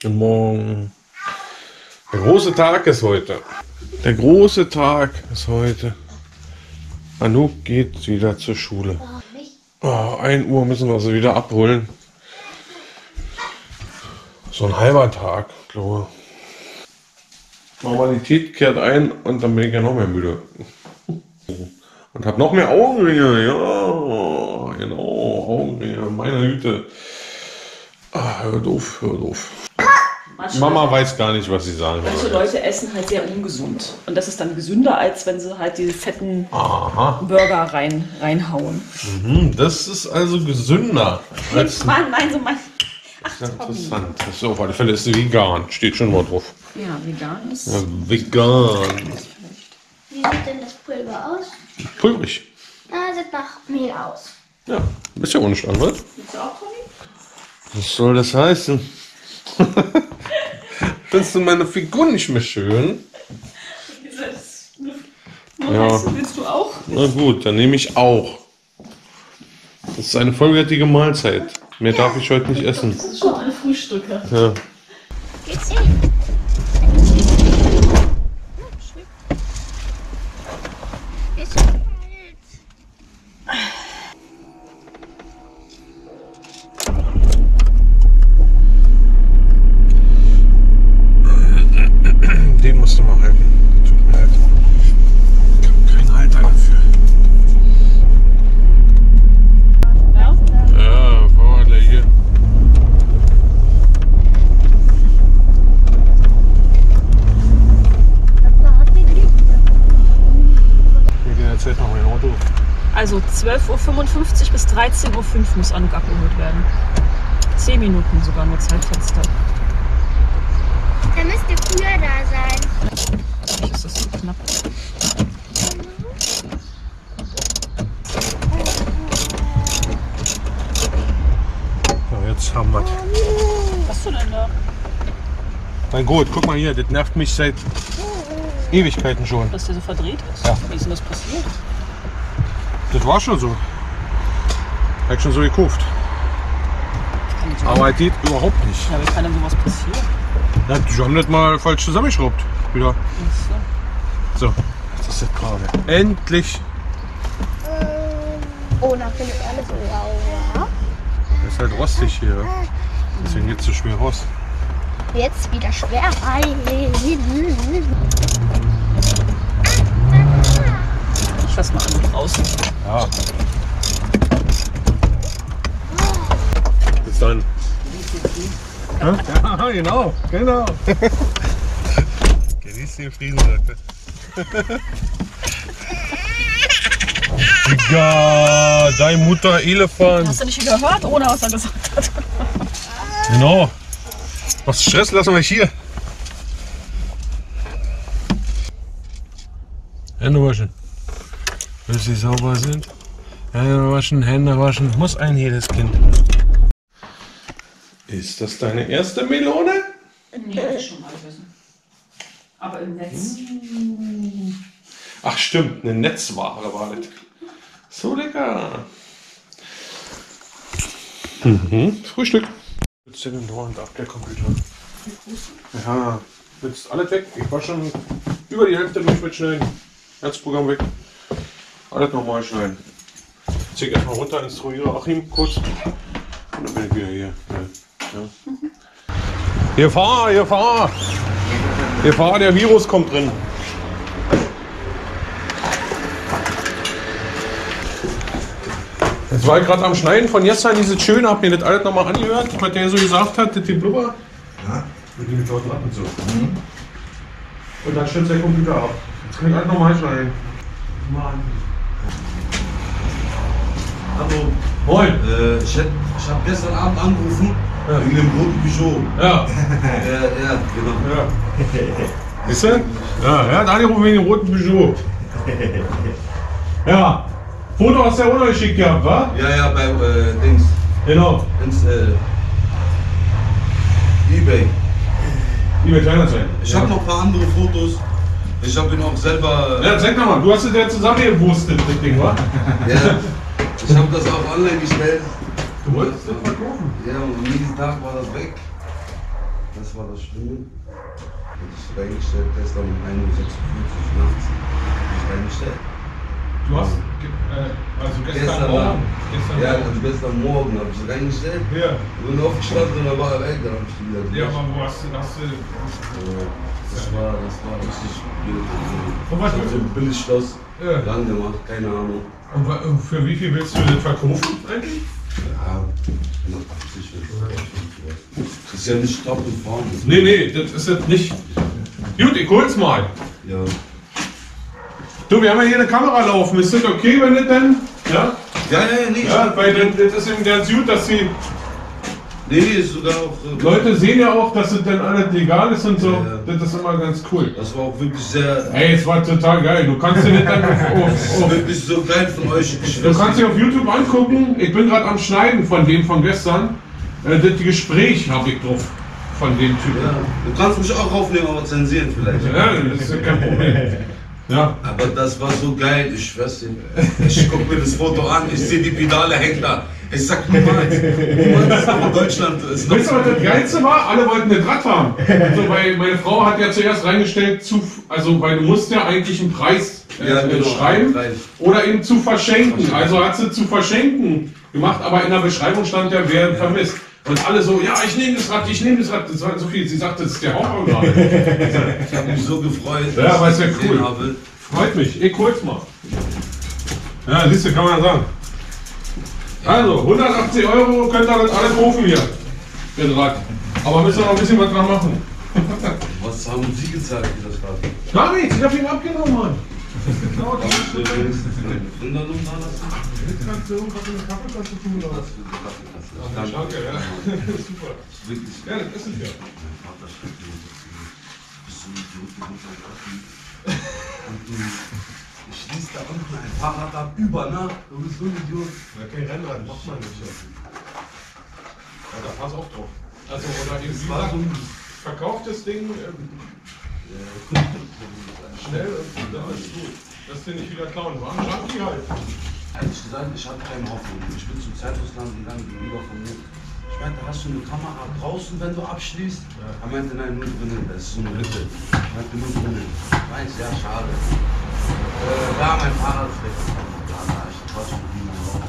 Guten Morgen. Der große Tag ist heute. Der große Tag ist heute. Anouk geht wieder zur Schule. Oh, 1 Uhr müssen wir sie wieder abholen. So ein halber Tag, glaube ich. Normalität kehrt ein und dann bin ich ja noch mehr müde. Und habe noch mehr Augenringe. Ja, genau, Augenringe. Meine Güte. Ah, hör doof, hör doof. Mama weiß gar nicht, was sie sagen soll. Manche Leute essen halt sehr ungesund. Und das ist dann gesünder, als wenn sie halt diese fetten Burger reinhauen. Mhm, das ist also gesünder. Als Mann, nein, so mein. Ach, interessant. So, auf alle Fälle ist sie vegan. Steht schon mal drauf. Ja, vegan ist. Ja, vegan. Wie sieht denn das Pulver aus? Pulverig. Das sieht nach Mehl aus. Ja, bist ja ohne Stand, was? Willst du auch, Tommy? Was soll das heißen? Findest du meine Figur nicht mehr schön? Ja. Willst du auch? Na gut, dann nehme ich auch. Das ist eine vollwertige Mahlzeit. Mehr darf ich heute nicht essen. Das ist schon ein Frühstücker. Ja. Geht's hin? Ist kalt. Dem musst du mal halten. Tut mir leid. Ich habe keinen Halter dafür. Ja? Ja, Vorderle hier. Wir gehen jetzt noch mein Auto. Also 12:55 Uhr bis 13:05 Uhr muss Anouk abgeholt werden. 10 Minuten sogar nur Zeitfenster. Da müsst ihr früher da sein. Vielleicht ist das so knapp. So, jetzt haben wir es. Was hast du denn da? Na gut, guck mal hier, das nervt mich seit Ewigkeiten schon. Dass der so verdreht ist? Ja. Wie ist denn das passiert? Das war schon so. Hab ich schon so gekauft. Kann nicht sein. Aber es geht überhaupt nicht. Ja, wie kann denn sowas passieren? Ja, die haben das mal falsch zusammengeschraubt. Wieder. Ach so. So, jetzt ist das gerade. Endlich. Oh, da findet alles so sauber. Das ist halt rostig hier. Deswegen geht es so schwer raus. Jetzt wieder schwer rein. Ich lass mal Anouk draußen. Ja. Bis dann. Ja, genau, genau. Genieß den Frieden, Leute. Digga, dein Mutter Elefant. Hast du nicht gehört, ohne was er gesagt hat? Genau. Was Stress lassen wir hier. Hände waschen. Bis sie sauber sind. Hände waschen. Muss ein jedes Kind. Ist das deine erste Melone? Nee, hab ich schon mal gegessen. Aber im Netz. Ach stimmt, eine Netzware war das. So lecker. Frühstück. Willst du den dauernd ab, der Computer? Ja, jetzt alles weg. Ich war schon über die Hälfte durch mit Schneiden. Herzprogramm weg. Alles nochmal schneiden. Jetzt zieh ich erstmal runter, instruiere Achim kurz. Und dann bin ich wieder hier. Ja. Gefahr! Gefahr, der Virus kommt drin. Jetzt war ich gerade am Schneiden von gestern dieses Schöne, hab mir das alles nochmal angehört, was der so gesagt hat, das die Blubber. Ja, mit den geklauten Lappen so. Und dann stürzt der Computer ab. Jetzt kann ich alles nochmal schneiden. Mann. Hallo. Moin. Ich habe gestern Abend angerufen, Ja. wegen dem roten Peugeot. Ja. Ja, genau. Ja. Siehst du? Ja, da angerufen wegen dem roten Peugeot. Ja. Foto hast du ja auch noch geschickt gehabt, wa? Ja, bei Dings. Genau. Ins eBay. eBay Kleinanzeigen. Ich habe noch ein paar andere Fotos. Ich habe ihn auch selber. Ja, zeig doch mal, du hast es ja zusammengewurstet, das Ding, wa? Ja. Ich habe das auch online gestellt. Du wolltest das verkaufen? Ja, und am nächsten Tag war das weg. Das war das Schlimme. Und ich reingestellt, gestern um 1:46 Uhr nachts. Ich reingestellt. Du hast, also gestern Morgen. Gestern Morgen habe ich reingestellt. Ja. Und aufgestanden und dann war er weg, dann habe ich die wieder. Ja, aber wo hast du? Das war richtig blöd. Und was so ein Billigschloss dran gemacht, keine Ahnung. Und für wie viel willst du das verkaufen eigentlich? Ja, 180 will. Das ist ja nicht top und vorne. Nee, das ist jetzt nicht. Gut, ich hol's mal. Ja. Du, wir haben ja hier eine Kamera laufen. Ist das okay, wenn das denn? Ja? Ja, nee. Ja, weil das ist eben ganz gut, dass die Nee, ist sogar auch. Leute sehen ja auch, dass es dann alles legal ist und so. Ja. Das ist immer ganz cool. Das war auch wirklich sehr. Ey, es war total geil. Du kannst dir das dann Das ist wirklich so geil von euch. Du kannst dir auf YouTube angucken. Ich bin gerade am Schneiden von dem von gestern. Das Gespräch habe ich drauf von dem Typen. Ja. Du kannst mich auch aufnehmen, aber zensieren vielleicht. Ja, das ist ja kein Problem. Ja. Aber das war so geil, ich schwör's dir. Ich guck mir das Foto an, ich sehe die Pedale hängen da. Ich sag niemals, in Deutschland ist noch. Weißt du, was das Geilste war? Alle wollten ein Rad haben. Also, weil meine Frau hat ja zuerst reingestellt, weil du musst ja eigentlich einen Preis schreiben oder eben zu verschenken. Also hat sie zu verschenken gemacht, aber in der Beschreibung stand ja, wer vermisst. Und alle so, ja, ich nehme das Rad, das war so viel. Sie sagte, das ist der Hauptmann. Ich habe mich so gefreut, ja, aber ist ja cool. Habe. Freut mich, ich hol's mal. Ja, siehst du, kann man sagen. Also, 180 € könnt ihr das alles rufen hier. Den Rad. Aber müssen wir noch ein bisschen was dran machen. Was haben Sie gezeigt, wie das Rad? Gar nichts, ich hab ihn abgenommen, Mann. Genau, das ist Gründerlohn da lassen? kannst du irgendwas in der Kaffeetasse tun oder was? Danke, ja. Super. Wirklich. Ja, das ist es ja. Mein Vater schreibt mir, bist du ein Idiot, du musst ein Kaffee. Und du schließt da unten ein Fahrrad ab, über Nacht, du bist so ein Idiot. Ja, kein Rennrad macht man nicht. Ja, da pass auch drauf. Also, oder eben wie gesagt, verkauftes Ding schnell und dann ist gut. Lass dir nicht wieder klauen. War ein Junkie halt. Ehrlich gesagt, ich hatte keine Hoffnung. Ich bin zum Zeitungsladen gegangen, gegenüber von mir. Ich meinte, hast du eine Kamera draußen, wenn du abschließt? Ja. Er meinte, nein, nur drinnen. Das ist so eine Hütte. Ich meinte, nur drinnen. Ich meinte, ja, schade. Ja, mein Fahrrad ist weg. Ja, ich quatsch mit ihm laufen.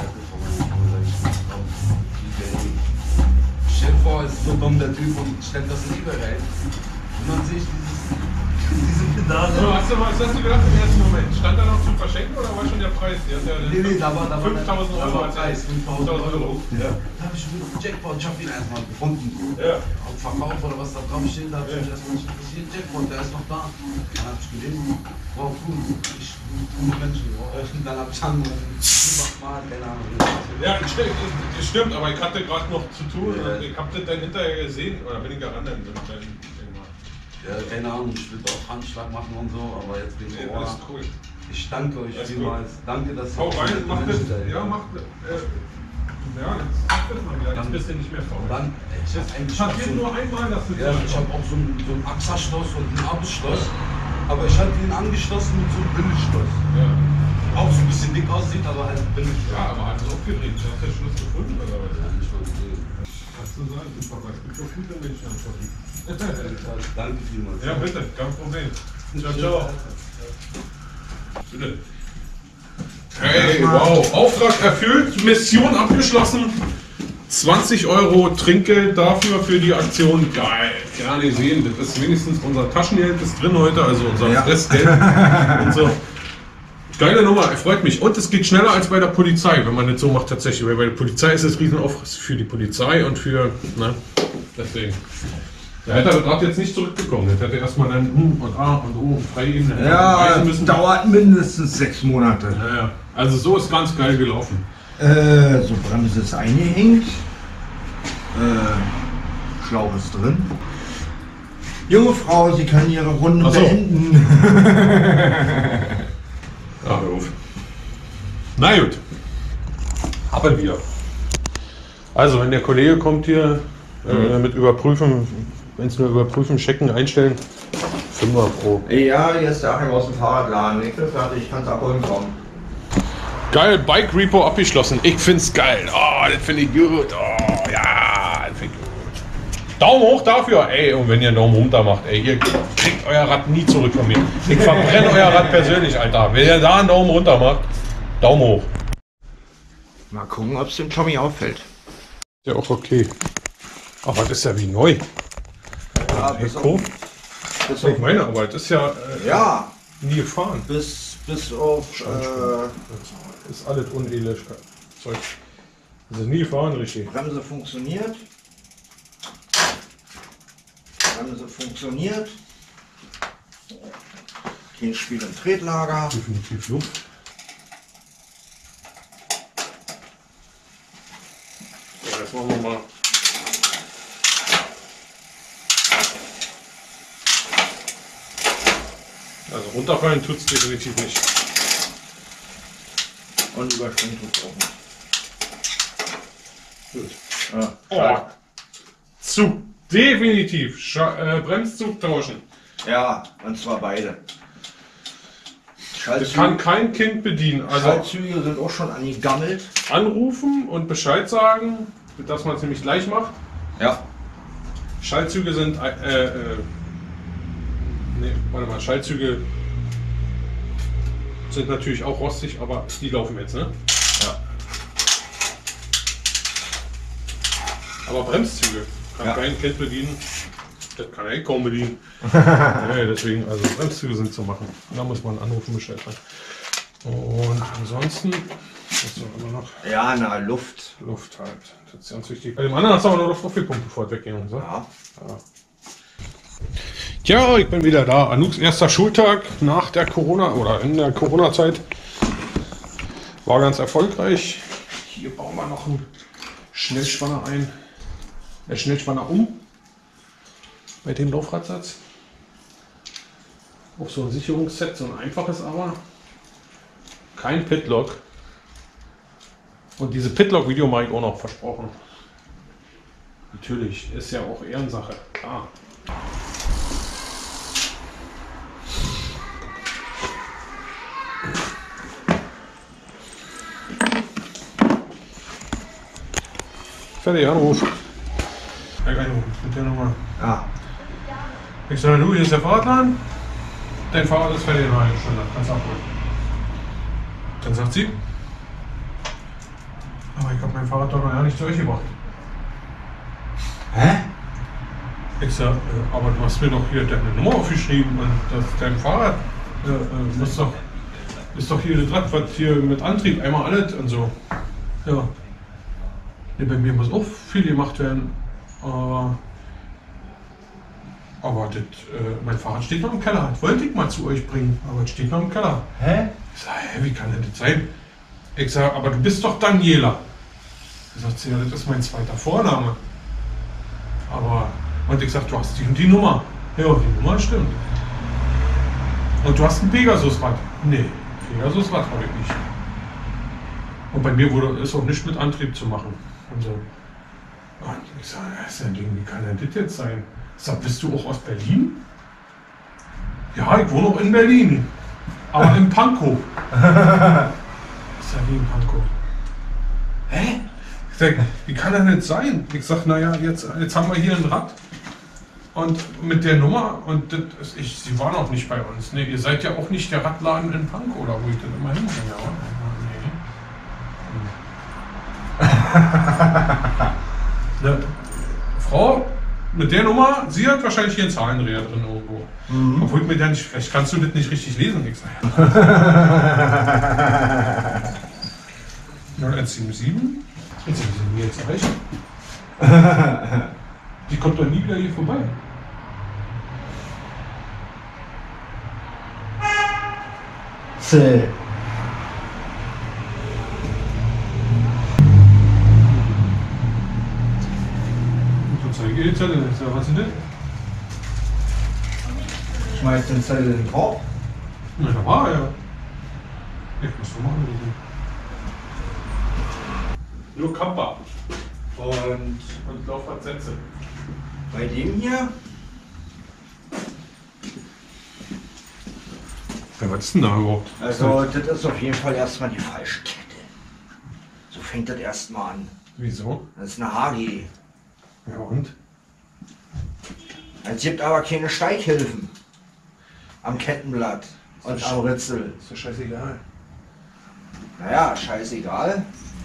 Stell dir vor, es ist so dumm, der Typ, und stellt das in eBay rein. Und dann sehe ich diese Pedale. So, was hast du gedacht im ersten Moment? Stand da noch zum Verschenken oder war schon der Preis? Nee, da war 5.000 € als Preis, 5.000 €. Ja. Da habe ich mir Jackpot, ich habe ihn erstmal gefunden. Ja. Auf Verkauf oder was da drauf steht, da habe ich mich erstmal nicht interessiert. Jackpot, der ist noch da. Dann habe ich gelesen, wow, cool, coole Menschen. Und dann habe ich angerufen, mal, keine Ahnung. Ja, das stimmt, aber ich hatte gerade noch zu tun. Ja. Ich habe das dann hinterher gesehen, oder bin ich daran dann? Ja, keine Ahnung, ich will auch Handschlag machen und so, aber jetzt bin ich nee, das ist cool. Ich danke euch vielmals. Danke, dass ihr. Hau rein, macht das. Ja, macht das. Ja, jetzt macht das mal wieder. Jetzt bist du nicht mehr faul. Dann, ich hatte nur einmal das. Ja, ich habe auch so ein AXA-Schloss und ein Abschloss, aber ich hatte ihn angeschlossen mit so einem Billigschloss. Ja. Auch so ein bisschen dick aussieht, aber halt billig. Ja, aber hat es aufgedreht. Du hast den Schluss gefunden, oder was? Ja, nicht mal gesehen. Kannst du sagen, super, es gibt doch gute Menschen am Schotten. Danke vielmals. Ja, bitte, kein Problem. Ciao, ciao. Bitte. Hey, wow. Auftrag erfüllt, Mission abgeschlossen. 20 € Trinkgeld dafür für die Aktion. Geil, gar nicht sehen. Das ist wenigstens unser Taschengeld ist drin heute, also unser Restgeld. Und so. Geile Nummer, freut mich. Und es geht schneller als bei der Polizei, wenn man das so macht tatsächlich. Weil bei der Polizei ist es Riesenaufriss für die Polizei und für, deswegen. Der hätte das Rad jetzt nicht zurückbekommen. Das hätte erstmal dann und A und O Freiebene. Ja, das dauert mindestens 6 Monate. Ja. Also so ist ganz geil gelaufen. So, Bremse ist eingehängt. Schlauch ist drin. Junge Frau, Sie können Ihre Runde beenden. Ach, hör auf. Na gut. Aber wieder. Also, wenn der Kollege kommt hier mit überprüfen, wenn es nur überprüfen, checken, einstellen, 5er pro. Ja, hier ist der Achim aus dem Fahrradladen. Ich bin fertig, kannst abholen kommen. Geil, Bike Repo abgeschlossen. Ich find's geil. Oh, das finde ich gut. Oh, ja, das finde ich gut. Daumen hoch dafür, ey, und wenn ihr einen Daumen runter macht, ey, ihr kriegt euer Rad nie zurück von mir. Ich verbrenne euer Rad persönlich, Alter. Wenn ihr da einen Daumen runter macht, Daumen hoch. Mal gucken, ob es dem Tommy auffällt. Ja, auch okay. Aber das ist ja wie neu. Ja, Bis ich meine, aber das ist ja, ja, nie gefahren. bis auf... Ist alles unedles Zeug. Das ist nie gefahren, richtig. Bremse funktioniert. Bremse funktioniert. Kein Spiel im Tretlager. Definitiv Luft. So, jetzt machen wir mal. Also runterfallen tut es definitiv nicht. Und überspringen tut es auch nicht. Gut. Ja. Oh. Zug. Definitiv. Bremszug tauschen. Ja, und zwar beide. Das kann kein Kind bedienen. Also Schaltzüge sind auch schon angegammelt. anrufen und Bescheid sagen, dass man es nämlich gleich macht. Ja. Schaltzüge sind. Nee, warte mal, Schaltzüge sind natürlich auch rostig, aber die laufen jetzt, ne? Ja. Aber Bremszüge kann Ja. kein Kind bedienen. Das kann er kaum bedienen. Ja, deswegen, also Bremszüge sind zu machen. Da muss man anrufen, Bescheid sagen. Und ansonsten ist immer noch Ja, na, Luft. Luft halt. Das ist ganz wichtig. Bei dem anderen hast du aber nur Luft aufgepumpt, bevor es wegging. Und so. Ja. Ja, ich bin wieder da. Anuks erster Schultag nach der Corona oder in der Corona-Zeit war ganz erfolgreich. Hier bauen wir noch einen Schnellspanner ein. Der Schnellspanner um bei dem Laufradsatz. Auch so ein Sicherungsset, so ein einfaches aber. Kein Pitlock. Und diese Pitlock-Video mache ich auch noch, versprochen. Natürlich, ist ja auch Ehrensache, klar. Fertig, Anruf. Anruf mit der Nummer. Ja. Ich sage, du, hier ist der Fahrradladen. Dein Fahrrad ist fertig in einer halben Stunde. Kannst abholen. Dann sagt sie, aber ich habe mein Fahrrad doch noch gar nicht zu euch gebracht. Hä? Ich sage, aber du hast mir doch hier deine Nummer aufgeschrieben und das dein Fahrrad ist doch hier das Rad, was hier mit Antrieb, einmal alles und so. Ja. Nee, bei mir muss auch viel gemacht werden. Aber das, mein Fahrrad steht noch im Keller. Das wollte ich mal zu euch bringen, aber es steht noch im Keller. Hä? Ich sage, hä, wie kann das sein? Ich sage, aber du bist doch Daniela. Da sagt sie, ja, das ist mein zweiter Vorname. Und ich sage, du hast die und die Nummer. Ja, die Nummer stimmt. Und du hast ein Pegasus-Rad. Nee, Pegasus-Rad habe ich nicht. Und bei mir ist auch nichts mit Antrieb zu machen. Und so. Und ich sage, das ist ja ein Ding, wie kann denn das jetzt sein? Ich sage, bist du auch aus Berlin? Ja, ich wohne auch in Berlin. Aber in Pankow. Ich sage, wie in Pankow? Hä? Ich sage, wie kann das nicht sein? Ich sage, naja, jetzt haben wir hier ein Rad. Und mit der Nummer, und sie war noch nicht bei uns. Nee, ihr seid ja auch nicht der Radladen in Pankow, oder wo ich das immer hinbringe. Nee. Eine Frau mit der Nummer, sie hat wahrscheinlich hier einen Zahlendreher drin irgendwo. Mhm. Obwohl ich mir dann nicht, vielleicht kannst du das nicht richtig lesen. Ich sage, ja. 0177. Jetzt sind sie mir jetzt erreichen. Die kommt doch nie wieder hier vorbei. Zeige die Zettel. Was ist das? Schmeißt den Zettel in den Korb. Na, da war er ja. Ich muss doch machen. Nur Kappa. Und Laufradsätze. Bei dem hier, Ja, was ist denn da überhaupt? also das ist auf jeden Fall erstmal die falsche Kette. So fängt das erstmal an. Wieso? Das ist eine HG. Ja und? Es gibt aber keine Steighilfen am Kettenblatt und am Ritzel. Ist doch scheißegal. Naja, scheißegal.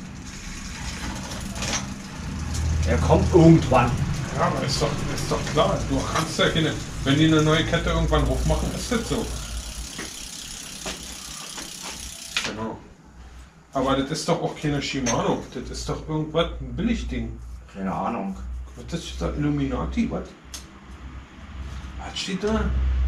Er kommt irgendwann. Ja, aber ist doch klar. Du kannst ja keine. Wenn die eine neue Kette irgendwann hochmachen, ist das so. Genau. Aber das ist doch auch keine Shimano. Das ist doch irgendwas, ein Billigding. Keine Ahnung. Was ist das? Illuminati? Was? Was steht da?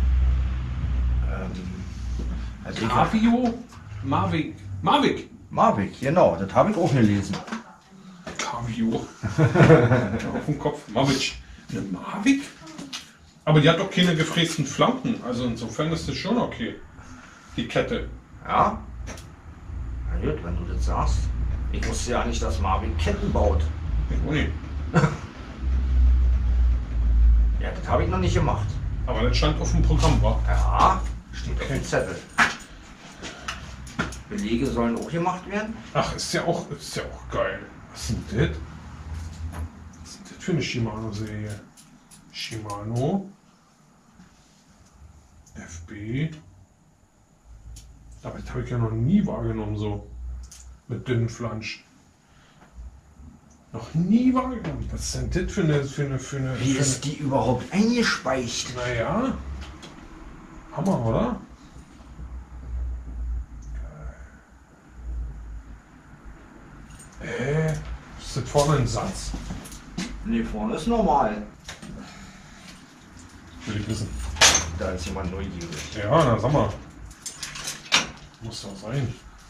Also ich- Avio? Mavic. Mavic! Mavic, genau, das habe ich auch gelesen. Avio. Auf dem Kopf. Mavic. Eine Mavic? Aber die hat doch keine gefrästen Flanken. Also insofern ist das schon okay. Die Kette. Ja? Na gut, wenn du das sagst. Ich wusste ja nicht, dass Mavic Ketten baut. Ich auch nicht. Ja, das habe ich noch nicht gemacht. Aber das stand auf dem Programm, war. Ja, steht auf Okay. dem Zettel. Belege sollen auch gemacht werden. Ach, ist ja auch geil. Was ist denn das? Was ist das für eine Shimano-Serie? Shimano. FB. Aber das habe ich ja noch nie wahrgenommen, so. Mit dünnen Flansch. Noch nie wahrgenommen. Was ist denn das für eine. Wie ist die überhaupt eingespeicht? Naja. Hammer, oder? Ist das vorne ein Satz? Ne, vorne ist normal. Will ich wissen. Da ist jemand neugierig. Ja, na sag mal. Muss doch sein.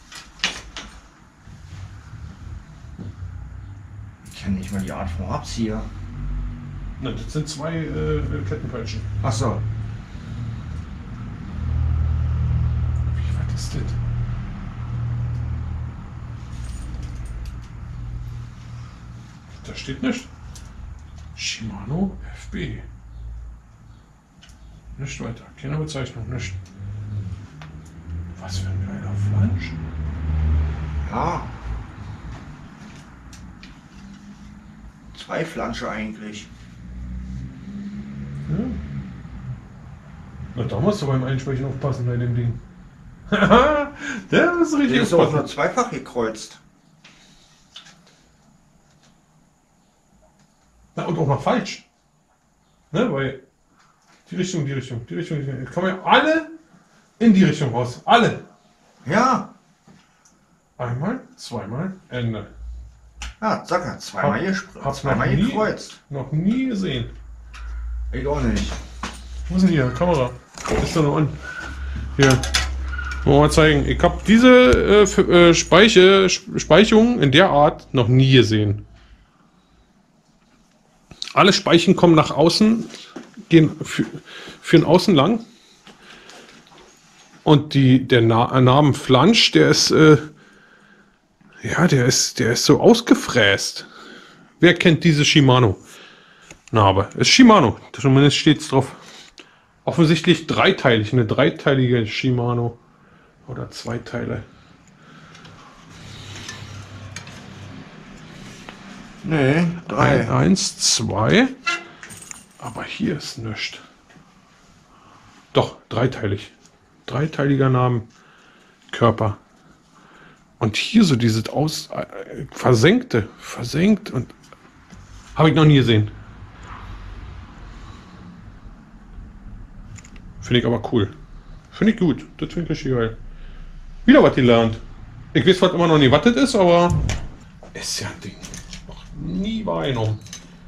Ich kenne nicht mal die Art von Abzieher. Ne, das sind zwei Kettenpeitschen. Ach so. Wie weit ist das? Da steht nicht. Shimano FB. Nicht weiter. Keine Bezeichnung, nicht. Was für ein geiler Flansch. Ja. Zwei Flansche eigentlich. Ja. Na, da musst du beim Einspeichen aufpassen bei dem Ding. Der ist Der richtig ist auch nur aufpassen. zweifach gekreuzt. Na, und auch noch falsch. Ne, weil die Richtung. Jetzt kommen ja alle in die Richtung raus. Alle. Ja. Einmal, zweimal, Ende. Ja, Zacker, zweimal Hab's zweimal noch nie- gekreuzt. Noch nie gesehen. Ich auch nicht. Wo ist denn hier? Kamera. Ist da noch an. Hier. Wollen wir mal zeigen. Ich habe diese Speichung in der Art noch nie gesehen. Alle Speichen kommen nach außen, führen außen lang. Und der Name Flansch, der ist, der ist so ausgefräst. Wer kennt diese Shimano-Narbe? Ist Shimano, zumindest steht es drauf. Offensichtlich dreiteilig, eine dreiteilige Shimano. Oder zwei Teile. Nee, drei. Eins, zwei. Aber hier ist nichts. Doch, dreiteilig. Dreiteiliger Namenkörper. Und hier so dieses versenkt und habe ich noch nie gesehen. Finde ich aber cool. Finde ich gut. Das finde ich richtig geil. Wieder was gelernt. Ich weiß zwar immer noch nicht, was das ist, aber ist ja ein Ding. Noch nie wahrgenommen.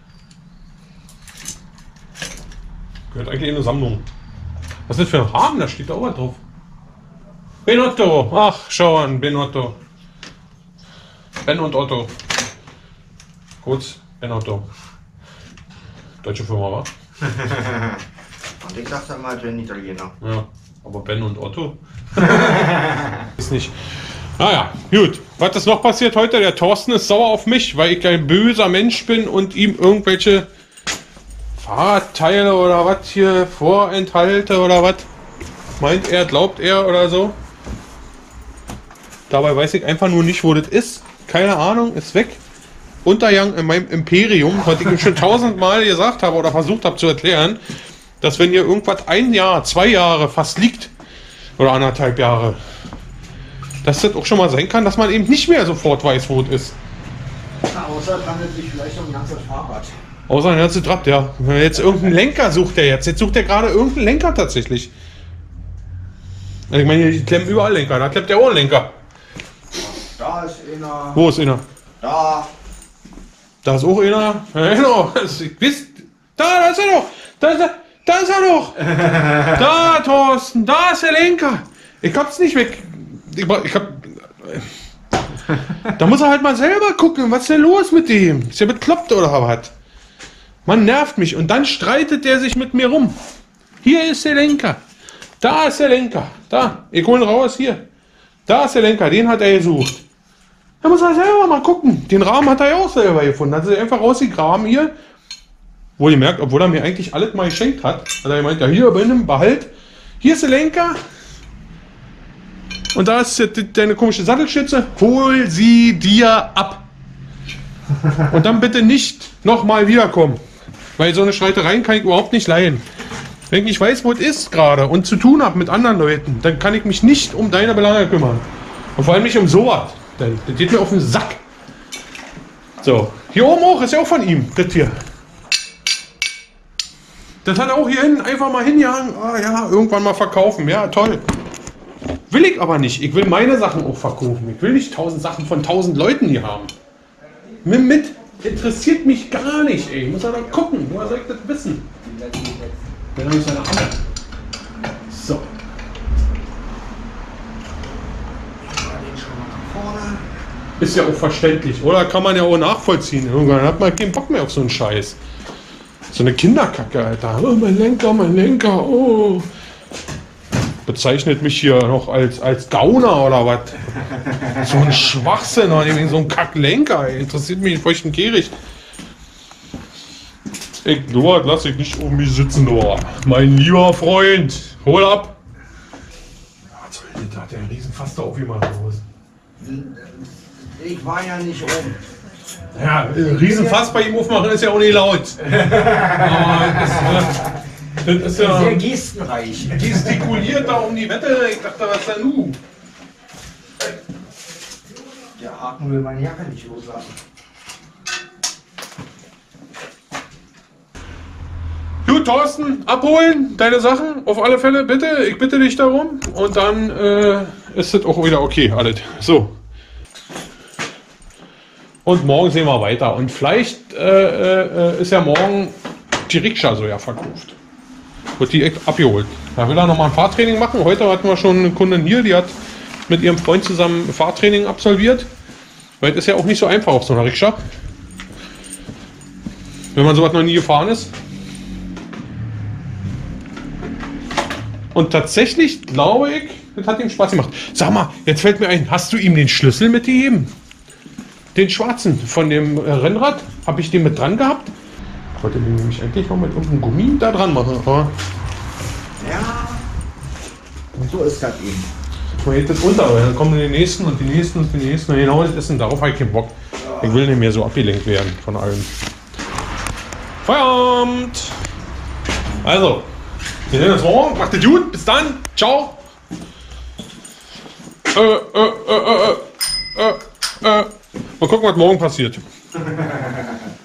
Gehört eigentlich in eine Sammlung. Was ist das für ein Rahmen? Da steht da auch was drauf. Benotto. Ach, schau an, Benotto. Ben und Otto. Kurz, Benotto. Deutsche Firma, wa? Und ich dachte mal, der Italiener. Ja, aber Ben und Otto? Ist nicht. Naja, gut. Was ist noch passiert heute? Der Thorsten ist sauer auf mich, weil ich ein böser Mensch bin und ihm irgendwelche Fahrradteile oder was hier vorenthalte oder was. Meint er, glaubt er oder so. Dabei weiß ich einfach nur nicht, wo das ist. Keine Ahnung, ist weg. Untergang in meinem Imperium, was ich ihm schon 1000-mal gesagt habe oder versucht habe zu erklären, dass wenn hier irgendwas 1 Jahr, 2 Jahre fast liegt, oder 1,5 Jahre, dass das auch schon mal sein kann, dass man eben nicht mehr sofort weiß, wo es ist. Na, außer es handelt sich vielleicht um ein ganzes Fahrrad. Außer ein ganzes Rad, ja. Wenn er jetzt irgendeinen Lenker sucht, der jetzt. Jetzt sucht er gerade irgendeinen Lenker tatsächlich. Also ich meine, die klemmen überall Lenker. Da klemmt der auch einen Lenker. Da ist einer. Wo ist einer? Da. Da ist auch einer. Ja, genau. Da ist er doch. Da ist er doch. Da, Thorsten. Da ist der Lenker. Ich hab's nicht weg. Da muss er halt mal selber gucken, was ist denn los mit dem? Ist der bekloppt oder was? Man nervt mich und dann streitet der sich mit mir rum. Hier ist der Lenker. Da ist der Lenker. Da, ich hole ihn raus, hier. Da ist der Lenker, den hat er gesucht. Da muss er selber mal gucken. Den Rahmen hat er ja auch selber gefunden. Hat er einfach rausgegraben hier. Wo ihr merkt, obwohl er mir eigentlich alles mal geschenkt hat, hat er gemeint, ja hier, behalt. Hier ist der Lenker. Und da ist deine komische Sattelstütze. Hol sie dir ab. Und dann bitte nicht nochmal wiederkommen. Weil so eine Streitereien kann ich überhaupt nicht leiden. Wenn ich weiß, wo es ist gerade und zu tun habe mit anderen Leuten, dann kann ich mich nicht um deine Belange kümmern. Und vor allem nicht um sowas. Das geht mir auf den Sack. So, hier oben auch, ist ja auch von ihm, das hier. Das hat er auch hier hinten einfach mal hingehangen. Ah ja, irgendwann mal verkaufen. Ja, toll. Will ich aber nicht. Ich will meine Sachen auch verkaufen. Ich will nicht 1000 Sachen von 1000 Leuten hier haben. Mit interessiert mich gar nicht, ey. Muss er da gucken. Woher soll ich das wissen? Dann habe ich seine Amme. So. Ist ja auch verständlich, oder? Kann man ja auch nachvollziehen. Irgendwann hat man keinen Bock mehr auf so einen Scheiß. So eine Kinderkacke, Alter. Oh, mein Lenker, oh. Bezeichnet mich hier noch als Gauner oder was? So ein Schwachsinn, so ein Kacklenker, ey. Interessiert mich in feuchten Kehricht. Ich, sowas lasse ich nicht um mich sitzen, oh. Mein lieber Freund, hol ab. Was soll denn das? Der Riesenfass da aufgemacht. Ich war ja nicht oben. Ja, Riesenfass bei ihm aufmachen ist ja auch nicht laut. Aber das ist ja sehr gestenreich. Gestikuliert da um die Wette. Ich dachte, was ist denn nu? Der Haken will meine Jacke nicht loslassen. Gut, Thorsten, abholen, deine Sachen, auf alle Fälle, bitte. Ich bitte dich darum. Und dann ist es auch wieder okay, alles. So. Und morgen sehen wir weiter. Und vielleicht ist ja morgen die Rikscha so ja verkauft. Wird die abgeholt. Da will er nochmal ein Fahrtraining machen. Heute hatten wir schon eine Kundin hier, die hat mit ihrem Freund zusammen Fahrtraining absolviert. Weil es ist ja auch nicht so einfach auf so einer Rikscha. Wenn man sowas noch nie gefahren ist. Und tatsächlich glaube ich, das hat ihm Spaß gemacht. Sag mal, jetzt fällt mir ein, hast du ihm den Schlüssel mitgegeben? Den schwarzen von dem Rennrad? Habe ich den mit dran gehabt? Ich wollte den nämlich eigentlich noch mit irgendeinem Gummi da dran machen. Aber Ja, und so ist das eben. man geht das unter, weil dann kommen die nächsten und die nächsten und die nächsten. Und genau das ist und darauf habe ich keinen Bock. Ich will nicht mehr so abgelenkt werden von allen. Feierabend! Also, wir sehen uns morgen. Macht es gut. Bis dann. Ciao. Mal gucken, was morgen passiert.